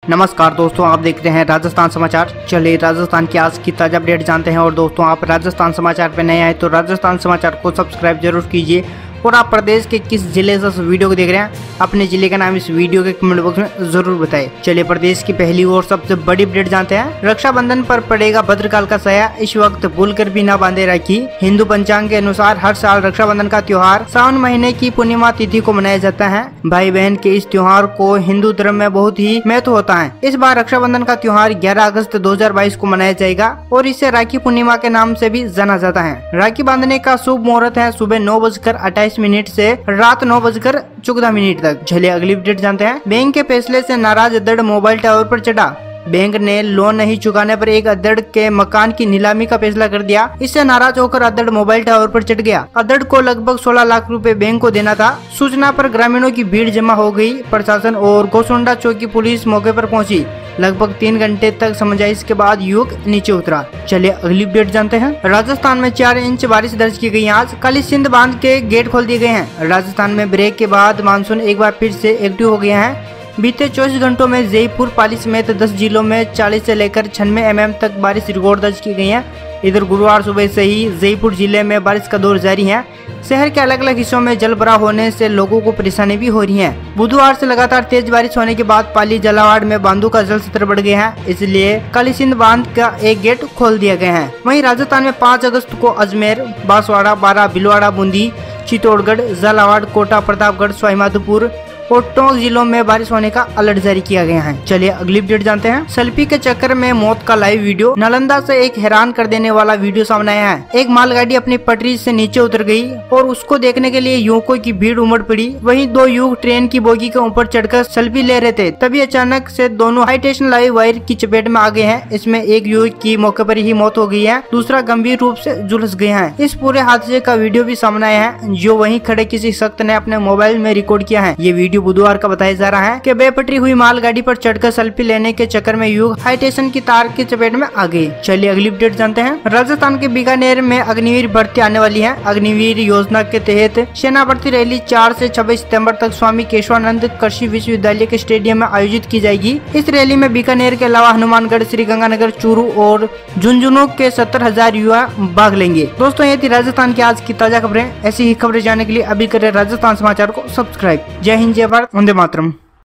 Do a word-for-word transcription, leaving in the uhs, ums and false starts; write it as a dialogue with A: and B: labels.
A: नमस्कार दोस्तों, आप देख रहे हैं राजस्थान समाचार। चलिए राजस्थान की आज की ताजा अपडेट जानते हैं। और दोस्तों, आप राजस्थान समाचार पे नए आए तो राजस्थान समाचार को सब्सक्राइब जरूर कीजिए। और आप प्रदेश के किस जिले से इस वीडियो को देख रहे हैं, अपने जिले का नाम इस वीडियो के कमेंट बॉक्स में जरूर बताएं। चलिए प्रदेश की पहली और सबसे बड़ी अपडेट जानते हैं। रक्षाबंधन पर पड़ेगा भद्रकाल का साया, इस वक्त भूलकर भी न बांधे राखी। हिंदू पंचांग के अनुसार हर साल रक्षाबंधन का त्योहार सावन महीने की पूर्णिमा तिथि को मनाया जाता है। भाई बहन के इस त्योहार को हिंदू धर्म में बहुत ही महत्व होता है। इस बार रक्षाबंधन का त्योहार ग्यारह अगस्त दो हजार बाईस को मनाया जाएगा और इसे राखी पूर्णिमा के नाम से भी जाना जाता है। राखी बांधने का शुभ मुहूर्त है सुबह नौ बजकर अट्ठाईस मिनट से रात नौ बजकर चौदह मिनट तक। चलिए अगली अपडेट जानते हैं। बैंक के फैसले से नाराज अद्धड़ मोबाइल टावर पर चढ़ा। बैंक ने लोन नहीं चुकाने पर एक अद्धड़ के मकान की नीलामी का फैसला कर दिया। इससे नाराज होकर अद्धड़ मोबाइल टावर पर चढ़ गया। अद्धड़ को लगभग सोलह लाख रुपए बैंक को देना था। सूचना पर ग्रामीणों की भीड़ जमा हो गई। प्रशासन और गोसुंडा चौकी पुलिस मौके पर पहुंची। लगभग तीन घंटे तक समझाइश के बाद युवक नीचे उतरा। चलिए अगली अपडेट जानते हैं। राजस्थान में चार इंच बारिश दर्ज की गई। आज काली सिंध बांध के गेट खोल दिए गए हैं। राजस्थान में ब्रेक के बाद मानसून एक बार फिर से एक्टिव हो गया है। बीते चौबीस घंटों में जयपुर, पाली समेत दस जिलों में चालीस से लेकर छियानवे एम एम तक बारिश रिकॉर्ड दर्ज की गई है। इधर गुरुवार सुबह से ही जयपुर जिले में बारिश का दौर जारी है। शहर के अलग अलग हिस्सों में जल भराव होने से लोगों को परेशानी भी हो रही है। बुधवार से लगातार तेज बारिश होने के बाद पाली, झालावाड़ में बांधों का जल स्तर बढ़ गया है, इसलिए काली सिंध बांध का एक गेट खोल दिया गया है। वहीं राजस्थान में पाँच अगस्त को अजमेर, बांसवाड़ा, बारां, भीलवाड़ा, बूंदी, चित्तौड़गढ़, झालावाड़, कोटा, प्रतापगढ़, सवाईमाधोपुर और टोंक जिलों में बारिश होने का अलर्ट जारी किया गया है। चलिए अगली अपडेट जानते हैं। सेल्फी के चक्कर में मौत का लाइव वीडियो। नालंदा से एक हैरान कर देने वाला वीडियो सामने आया है। एक मालगाड़ी अपनी पटरी से नीचे उतर गई और उसको देखने के लिए युवकों की भीड़ उमड़ पड़ी। वहीं दो युवक ट्रेन की बोगी के ऊपर चढ़कर सेल्फी ले रहे थे, तभी अचानक से दोनों हाई टेंशन लाइव वायर की चपेट में आ गए हैं। इसमें एक युवक की मौके पर ही मौत हो गई है, दूसरा गंभीर रूप से झुलस गया है। इस पूरे हादसे का वीडियो भी सामने आया है, जो वहीं खड़े किसी शख्स ने अपने मोबाइल में रिकॉर्ड किया है। ये वीडियो बुधवार का बताया जा रहा है कि बेपटरी हुई मालगाड़ी पर चढ़कर सेल्फी लेने के चक्कर में युवक हाई टेंशन की तार की चपेट में आ गए। चलिए अगली अपडेट जानते हैं। राजस्थान के बीकानेर में अग्निवीर भर्ती आने वाली है। अग्निवीर योजना के तहत सेना भर्ती रैली चार से छब्बीस सितंबर तक स्वामी केशवानंद कृषि विश्वविद्यालय के स्टेडियम में आयोजित की जाएगी। इस रैली में बीकानेर के अलावा हनुमानगढ़, श्रीगंगानगर, चूरू और झुंझुनू के सत्तर हजार युवा भाग लेंगे। दोस्तों, ये थी राजस्थान की आज की ताजा खबरें। ऐसी ही खबरें जानने के लिए अभी करें राजस्थान समाचार को सब्सक्राइब। जय हिंद, जय भारत, वंदे मातरम।